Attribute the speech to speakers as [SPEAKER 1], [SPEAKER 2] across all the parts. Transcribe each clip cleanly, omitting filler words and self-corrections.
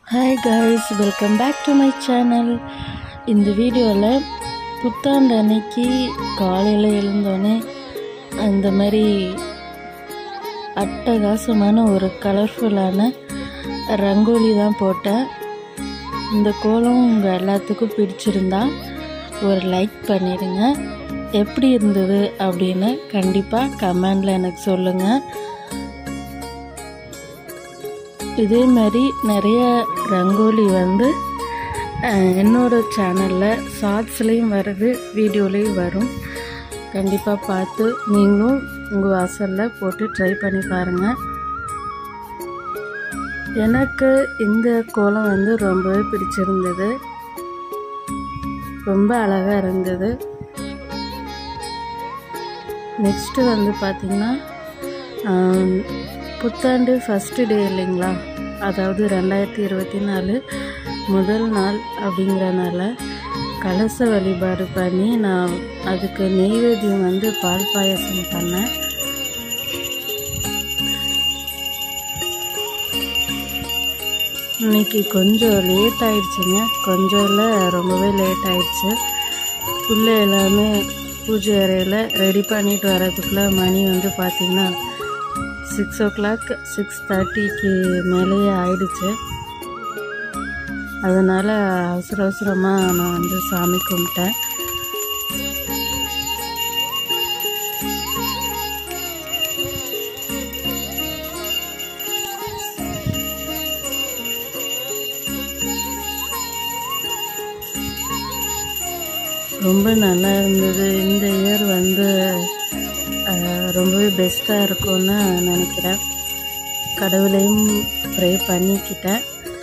[SPEAKER 1] Hi guys, welcome back to my channel. இந்த வீடியோவில் புத்தாண்டு அன்னைக்கு காலையில் எழுந்தோடனே அந்த மாதிரி அட்டகாசமான ஒரு கலர்ஃபுல்லான ரங்கோலி தான் போட்டேன். இந்த கோலம் உங்கள் எல்லாத்துக்கும் பிடிச்சிருந்தா ஒரு லைக் பண்ணிடுங்க. எப்படி இருந்தது அப்படின்னு கண்டிப்பாக கமெண்டில் எனக்கு சொல்லுங்கள். இதே மாதிரி நிறைய ரங்கோலி என்னோடய சேனலில் ஷார்ட்ஸ்லேயும் வருது, வீடியோலேயும் வரும். கண்டிப்பாக பார்த்து நீங்களும் உங்கள் வாசலில் போட்டு ட்ரை பண்ணி பாருங்கள். எனக்கு இந்த கோலம் ரொம்பவே பிடிச்சிருந்தது, ரொம்ப அழகாக இருந்தது. நெக்ஸ்ட்டு பார்த்திங்கன்னா புத்தாண்டு ஃபஸ்ட்டு டே இல்லைங்களா, அதாவது 2024 முதல் நாள் அப்படிங்கிறனால கலச வழிபாடு பண்ணி நான் அதுக்கு நெய்வேத்தியம் பால் பாயசம் பண்ணேன். இன்னைக்கு கொஞ்சம் லேட் ஆயிடுச்சுங்க, கொஞ்சம் இல்லை ரொம்பவே லேட் ஆயிடுச்சு. புள்ள எல்லாமே பூஜை அறையில் ரெடி பண்ணிட்டு வரதுக்குள்ளே மணி பார்த்திங்கன்னா 6 o'clock 6:30க்கு மேலேயே ஆயிடுச்சு. அதனால் அவசரமாக நான் சாமி கும்பிட்டேன். ரொம்ப நல்லா இருந்தது. இந்த இயர் ரொம்பவே பெஸ்ட்டாக இருக்கும்னு நினைக்கிறேன். கடவுளையும் ப்ரே பண்ணிக்கிட்டேன்.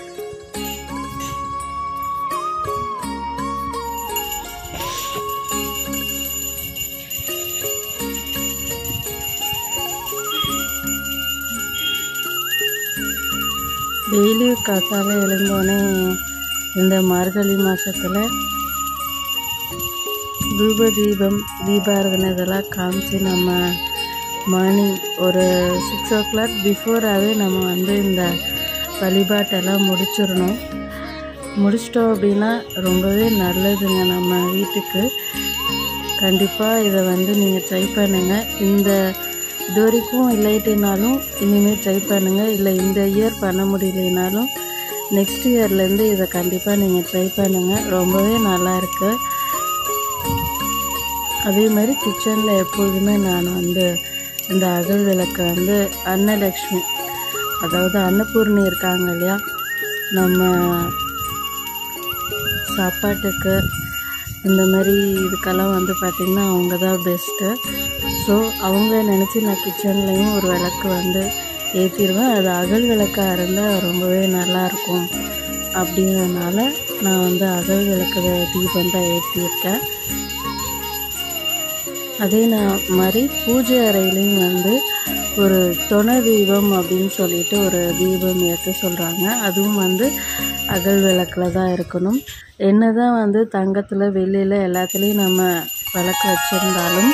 [SPEAKER 1] டெய்லியும் காத்தால எழுந்தோடனே இந்த மார்கழி மாதத்தில் தீபாராதனை இதெல்லாம் காமிச்சு நம்ம மார்னிங் ஒரு 6 o'clock பிஃபோராகவே நம்ம இந்த வழிபாட்டெல்லாம் முடிச்சிட்டோம் அப்படின்னா ரொம்பவே நல்லதுங்க நம்ம வீட்டுக்கு. கண்டிப்பாக இதை நீங்கள் ட்ரை பண்ணுங்கள். இது வரைக்கும் இல்லாட்டினாலும் இனிமேல் ட்ரை பண்ணுங்கள். இல்லை இந்த இயர் பண்ண முடியலைனாலும் நெக்ஸ்ட் இயர்லேருந்து இதை கண்டிப்பாக நீங்கள் ட்ரை பண்ணுங்கள். ரொம்பவே நல்லாயிருக்கு. அதே மாதிரி கிச்சனில் எப்போதுமே நான் இந்த அகல் விளக்கு அன்னலக்ஷ்மி, அதாவது அன்னபூர்ணி இருக்காங்க இல்லையா, நம்ம சாப்பாட்டுக்கு இந்த மாதிரி இதுக்கெல்லாம் பார்த்திங்கன்னா அவங்க தான் பெஸ்ட்டு. ஸோ அவங்க நினச்சி நான் கிச்சன்லேயும் ஒரு விளக்கு ஏற்றிடுவேன். அது அகல் விளக்காக இருந்தால் ரொம்பவே நல்லாயிருக்கும் அப்படிங்கிறதுனால நான் அகல் விளக்கு தீபம் தான் ஏற்றியிருக்கேன். அதே மாதிரி பூஜை அறையிலையும் ஒரு துணை தீபம் அப்படின்னு சொல்லிட்டு ஒரு தீபம் ஏற்ற சொல்கிறாங்க. அதுவும் அகல் விளக்கில் தான் இருக்கணும். என்ன தான் தங்கத்தில் வெள்ளியில் எல்லாத்துலேயும் நம்ம விளக்கு வச்சுருந்தாலும்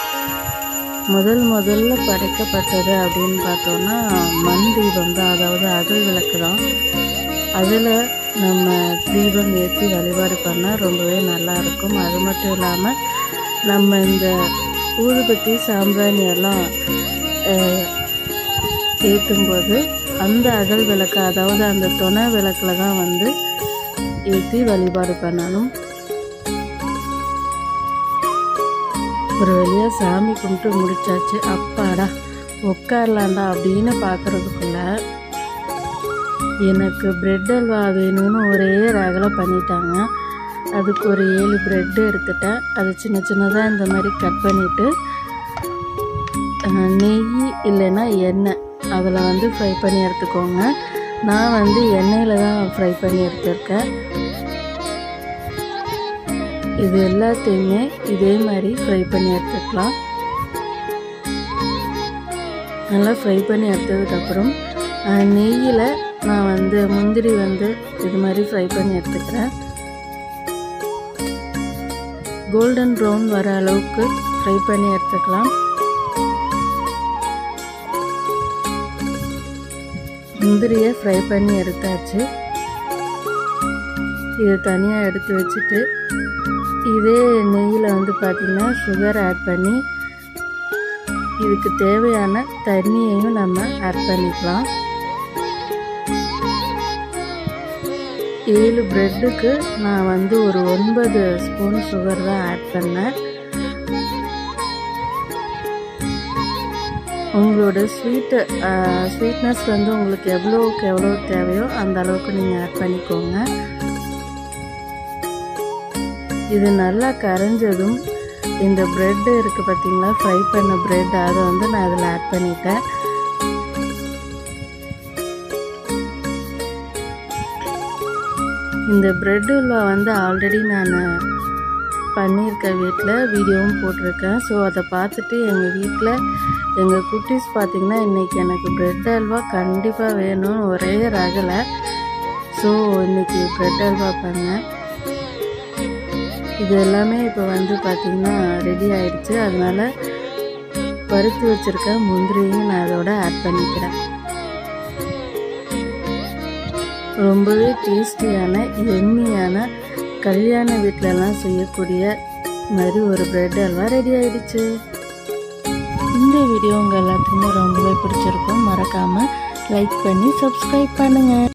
[SPEAKER 1] முதல்ல படைக்கப்பட்டது அப்படின்னு பார்த்தோன்னா மண் தீபம் தான், அதாவது அகல் விளக்கு தான். அதில் நம்ம தீபம் ஏற்றி வழிபாடு பண்ணால் ரொம்பவே நல்லாயிருக்கும். அது மட்டும் இல்லாமல் நம்ம இந்த ஊதுபத்தி சாம்பிராணி எல்லாம் ஏற்றும்போது அந்த அகல் விளக்கு, அதாவது அந்த துணை விளக்கில் தான் ஏற்றி வழிபாடு பண்ணணும். ஒரு வழியாக சாமி கும்பிட்டு முடிச்சாச்சு. அப்பாடா உட்காரலாண்டா அப்படின்னு பார்க்குறதுக்குள்ள எனக்கு பிரெட் அல்வா வேணும்னு ஒரே ரகலை பண்ணிட்டாங்க. அதுக்கு ஒரு 7 ப்ரெட்டு எடுத்துட்டேன். அது சின்னதாக இந்த மாதிரி கட் பண்ணிவிட்டு நெய் இல்லைன்னா எண்ணெய் அதில் ஃப்ரை பண்ணி எடுத்துக்கோங்க. நான் எண்ணெயில் தான் ஃப்ரை பண்ணி எடுத்துருக்கேன். இது எல்லாத்தையுமே இதே மாதிரி ஃப்ரை பண்ணி எடுத்துக்கலாம். நல்லா ஃப்ரை பண்ணி எடுத்ததுக்கப்புறம் நெய்யில் நான் முந்திரி இது மாதிரி ஃப்ரை பண்ணி எடுத்துக்கிறேன். கோல்டன் ப்ரௌன் வர அளவுக்கு ஃப்ரை பண்ணி எடுத்துக்கலாம். முந்திரியை ஃப்ரை பண்ணி எடுத்தாச்சு. இதை தனியாக எடுத்து வச்சுட்டு இதே நெய்யில் வந்து பார்த்திங்கன்னா சுகர் ஆட் பண்ணி இதுக்கு தேவையான தண்ணியையும் நம்ம ஆட் பண்ணிக்கலாம். 7 பிரெட்டுக்கு நான் வந்து ஒரு 9 ஸ்பூன் சுகர் தான் ஆட் பண்ணேன். உங்களோட ஸ்வீட்னஸ் வந்து உங்களுக்கு எவ்வளோக்கு எவ்வளோ தேவையோ அந்த அளவுக்கு நீங்கள் ஆட் பண்ணிக்கோங்க. இது நல்லா கரைஞ்சதும் இந்த ப்ரெட்டு இருக்குது பார்த்தீங்களா, ஃப்ரை பண்ண ப்ரெட், அதை வந்து நான் அதில் ஆட் பண்ணிட்டேன். இந்த ப்ரெட்டில் வந்து ஆல்ரெடி நான் பண்ணியிருக்கேன், வீட்டில் வீடியோவும் போட்டிருக்கேன். ஸோ அதை பார்த்துட்டு எங்கள் வீட்டில் எங்கள் குட்டீஸ் பார்த்திங்கன்னா இன்றைக்கி எனக்கு ப்ரெட் அல்வா கண்டிப்பாக வேணும்னு ஒரே ரகலை. ஸோ இன்றைக்கி ப்ரெட் அல்வா பண்ணேன். இது எல்லாமே இப்போ வந்து பார்த்திங்கன்னா ரெடி ஆயிடுச்சு. அதனால் வறுத்து வச்சுருக்க முந்திரியும் நான் அதோட ஆட் பண்ணிக்கிறேன். ரொம்பவே டேஸ்டியான எம்மியான கல்யாண வீட்டிலலாம் செய்யக்கூடிய மாதிரி ஒரு ப்ரெட் அல்வா ரெடி ஆயிடுச்சு. இந்த வீடியோ உங்கள் எல்லாத்துக்குமே ரொம்பவே பிடிச்சிருக்கும். மறக்காமல் லைக் பண்ணி சப்ஸ்கிரைப் பண்ணுங்கள்.